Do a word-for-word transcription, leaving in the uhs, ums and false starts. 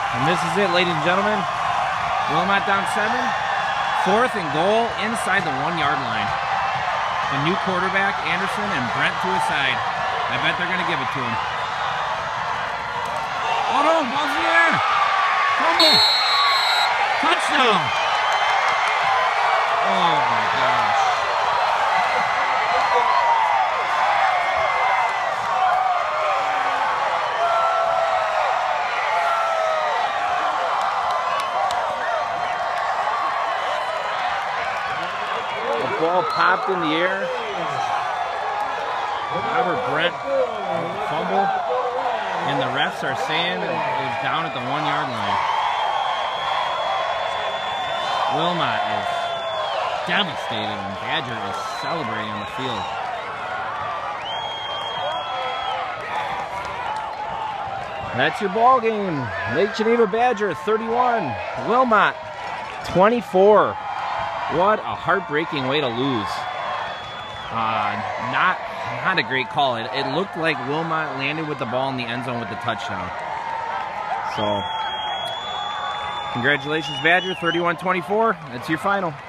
And this is it, ladies and gentlemen. Wilmot down seven. Fourth and goal inside the one-yard line. The new quarterback, Anderson, and Brent to his side. I bet they're going to give it to him. Oh no, ball's in the air. Fumble. Touchdown. Oh my gosh. The ball popped in the air. Robert Brent fumble, and the refs are saying it was down at the one-yard line. Wilmot is devastated, and Badger is celebrating on the field. That's your ball game. Lake Geneva Badger thirty-one, Wilmot twenty-four. What a heartbreaking way to lose. Uh, not, not a great call. It, it looked like Wilmot landed with the ball in the end zone with the touchdown. So, congratulations, Badger, thirty-one twenty-four. That's your final.